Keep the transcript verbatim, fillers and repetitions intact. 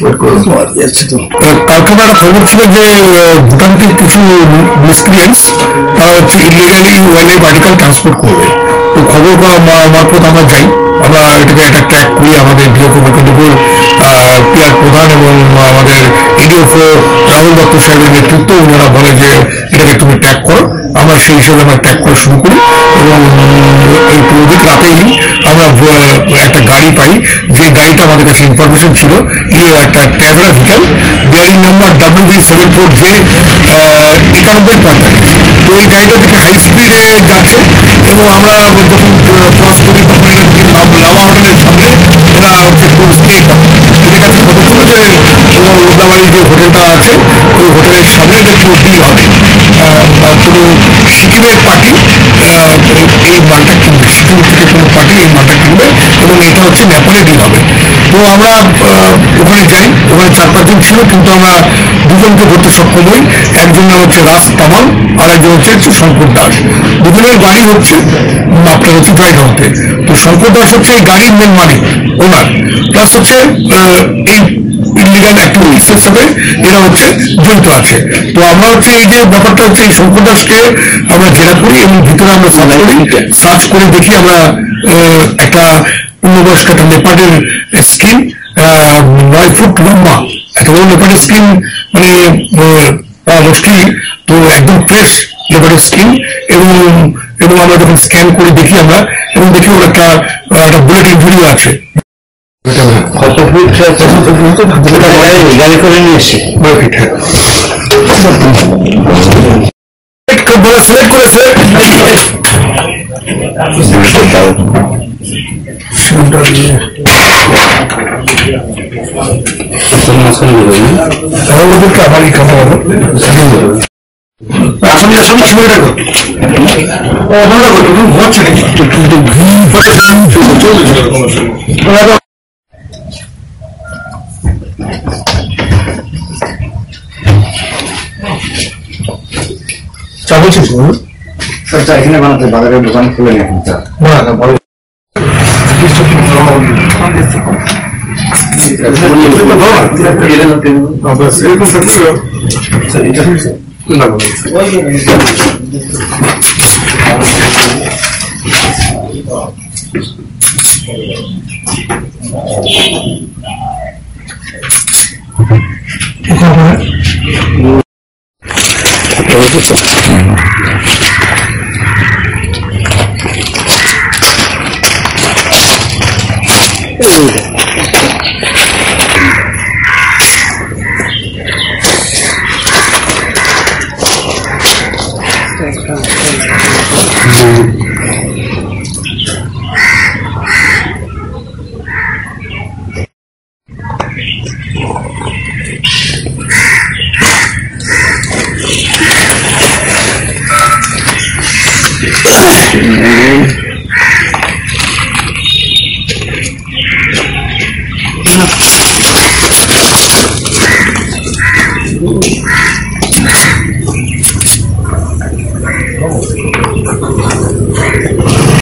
কালকে একটা খবর ছিল যে ভুটানকে কিছু মিসক্রিয়েন্টস তারা হচ্ছে ইলিগালি ওয়াইল্ড আর্টিকেল ট্রান্সপোর্ট করবে। তো খবর মারফত আমরা যাই, আমরা এটাকে একটা ট্র্যাক করি। আমাদের ডিএফও মেকানিকুল পিয়ার প্রধান এবং আমাদের ইডিওফও রাহুল দত্ত সাহেবের নেতৃত্ব, ওনারা বলে যে এটাকে তুমি ট্র্যাক করো। আমরা সেই হিসেবে আমরা ট্র্যাক করা শুরু করি এবং একটু অধিক রাতেই আমরা একটা গাড়ি পাই, যে গাড়িটা আমাদের কাছে ইনফরমেশন ছিল একটা Tavera vehicle, bearing number W V seven four J একানব্বই পঁয়তাল্লিশ। তো এই গাড়িটা থেকে হাই স্পিডে যাচ্ছে এবং আমরা যখন ক্রস করি তখন লাভা হোটেলের সামনে এরা হচ্ছে এদের কাছে খবর ছিল যে লোকদাবাড়ি যে হোটেলটা আছে ওই হোটেলের সামনে এদের কোনো ডিল হবে, কোনো সিকিমের পার্টি এই মালটা কিনবে, সিকিম থেকে কোনো পার্টি এই মালটা কিনবে এবং এটা হচ্ছে নেপালে ডিল হবে। তো আমরা ওখানে যাই, ওখানে চার পাঁচজন ছিল কিন্তু আমরা দুজনকে ধরতে সক্ষম হই। একজন নাম হচ্ছে রাজ তামাল আর একজন হচ্ছে শঙ্কর দাস। দুজনের বাড়ি হচ্ছে আপনার হচ্ছে জয়গাঁওতে। তো শঙ্কর দাস হচ্ছে এই গাড়ির মেন মালিক, ওনার প্লাস হচ্ছে এই ইলিগাল অ্যাক্টিভিটিসের সাথে এরা হচ্ছে জড়িত আছে। তো আমরা হচ্ছে এই যে ব্যাপারটা হচ্ছে এই শঙ্কর দাসকে আমরা জেরা করি এবং ভিতরে আমরা সার্চ করি। সার্চ করে দেখি আমরা একটা পূর্ণবয়স্ক একটা নেপালের স্কিন, নয় ফুট লম্বা একটা বড় নেপালের স্কিন, মানে পাওয়া মুশকিল। তো একদম ফ্রেশ নেপালের স্কিন এবং এবং আমরা যখন স্ক্যান করে দেখি আমরা এবং দেখি ওর একটা একটা বুলেট ইনজুরিও আছে। গাড়ি করে নিয়ে এসে সিলেক্ট করে ওদেরকে আবারই খাওয়া হলো। আসামি আসামি ছিল এটা করতো ওনারা করতো হচ্ছে নাকি চা বলছিস স্যার? চা এখানে বানাতে বাজারের দোকান খুলে নিয়ে চা না বড় Mm-hmm.